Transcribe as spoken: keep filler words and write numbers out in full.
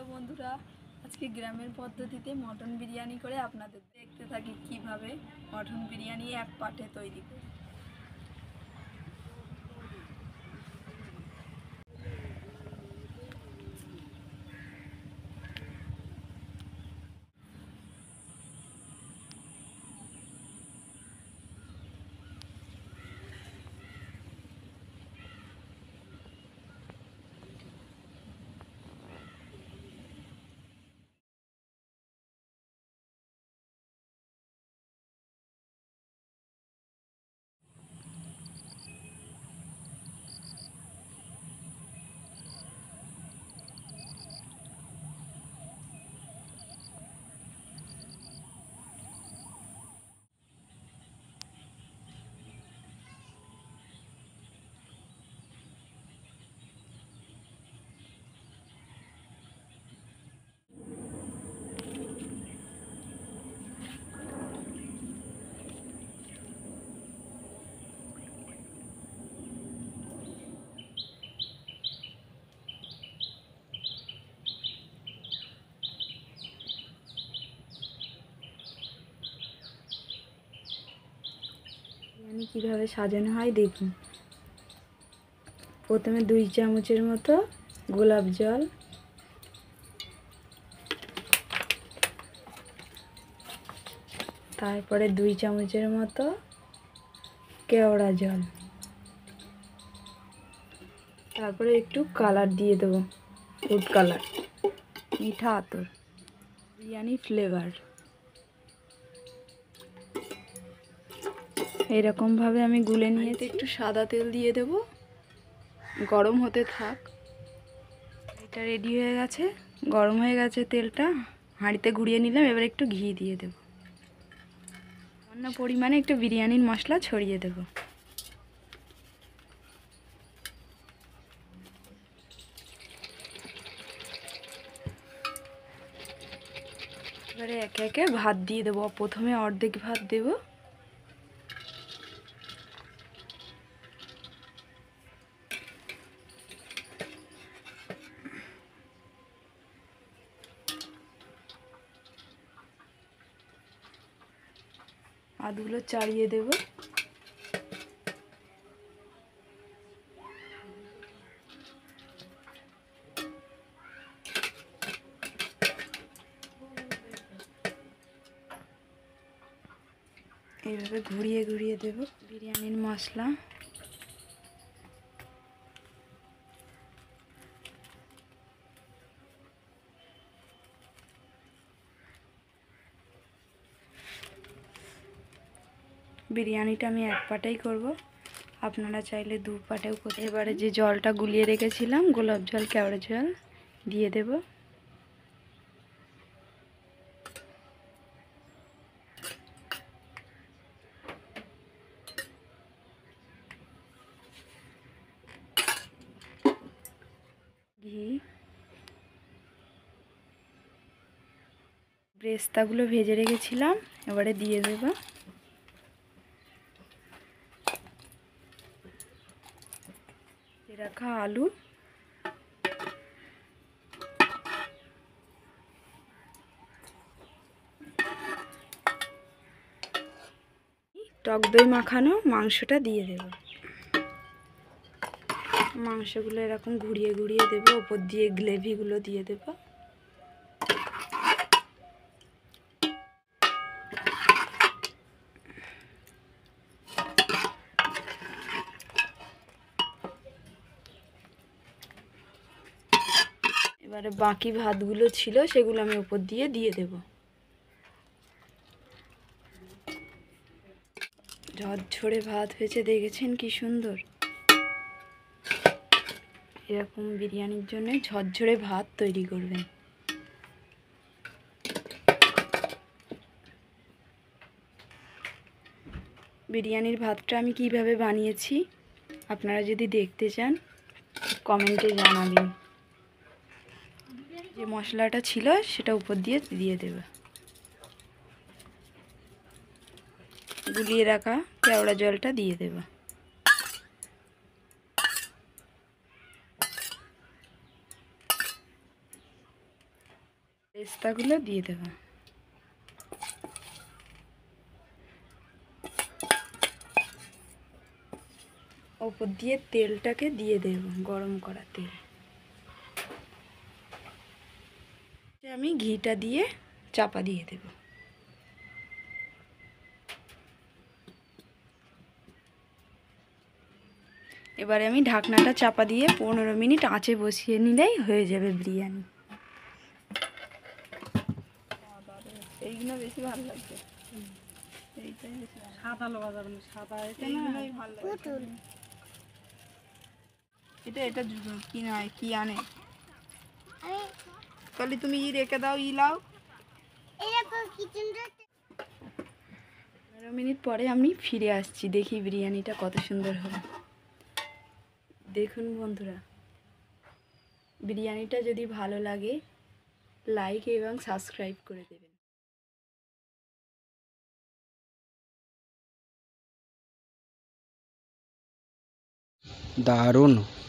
Hello বন্ধুরা, আজকে গ্রামের পদ্ধতিতে মটন বিরিয়ানি করে আপনাদের দেখতে থাকি কিভাবে মটন বিরিয়ানি এক পাটে তৈরি করি। বিরিয়ানি কীভাবে সাজানো হয় দেখুন। প্রথমে দুই চামচের মতো গোলাপ জল, তারপরে দুই চামচের মতো কেওড়া জল, তারপরে একটু কালার দিয়ে দেবো, ফুড কালার, মিঠা আতর, বিরিয়ানি ফ্লেভার। এরকমভাবে আমি গুলে নিয়ে একটু সাদা তেল দিয়ে দেব, গরম হতে থাক। এটা রেডি হয়ে গেছে, গরম হয়ে গেছে তেলটা, হাঁড়িতে ঘুরিয়ে নিলাম। এবার একটু ঘি দিয়ে দেব, সামান্য পরিমাণে একটু বিরিয়ানির মশলা ছড়িয়ে দেব। এবারে একে একে ভাত দিয়ে দেবো। প্রথমে অর্ধেক ভাত দেব, ভাতগুলো চাড়িয়ে দেব। এইভাবে ঘুরিয়ে ঘুরিয়ে দেব বিরিয়ানির মশলা। বিরিয়ানিটা আমি এক পাটেই করব, আপনারা চাইলে দু পাটেও করতে। এবারে যে জলটা গুলিয়ে রেখেছিলাম, গোলাপ জল কেওড়া জল দিয়ে দেব। ঘি, ব্রেস্তাগুলো ভেজে রেখেছিলাম, এবারে দিয়ে দেব। রাখা আলু, টক দই মাখানো মাংসটা দিয়ে দেব। মাংসগুলো এরকম ঘুরিয়ে ঘুরিয়ে দেব, ওপর দিয়ে গ্রেভিগুলো দিয়ে দেব। এবারে বাকি ভাতগুলো ছিল, সেগুলো আমি ওপর দিয়ে দিয়ে দেব। ঝরঝরে ভাত হয়েছে, দেখেছেন কি সুন্দর। এরকম বিরিয়ানির জন্য ঝরঝরে ভাত তৈরি করবেন। বিরিয়ানির ভাতটা আমি কিভাবে বানিয়েছি আপনারা যদি দেখতে চান কমেন্টে জানাবেন। যে মশলাটা ছিল সেটা উপর দিয়ে দিয়ে দেবে। গুলিয়ে রাখা কেওড়া জলটা দিয়ে দেবে। পেস্তাগুলো দিয়ে দেবো। ওপর দিয়ে তেলটাকে দিয়ে দেব, গরম করা তেল। আমি ঘিটা দিয়ে চাপা দিয়ে দেব। এবারে আমি ঢাকনাটা চাপা দিয়ে পনেরো মিনিট আঁচে বসিয়ে নিলেই হয়ে যাবে বিরিয়ানি। এইগুলো বেশি ভালো লাগছে, এইটাই বেশি সাদা লোয়া যাবে না, সাদা এইগুলোই ভালো লাগে। এটা এটা কি নয় কি আনে তাহলে তুমি ই রেখে দাও, ই লাও। পনেরো মিনিট পরে আমি ফিরে আসছি, দেখি বিরিয়ানিটা কত সুন্দর হলো। দেখুন বন্ধুরা, বিরিয়ানিটা যদি ভালো লাগে লাইক এবং সাবস্ক্রাইব করে দেবেন। দারুণ।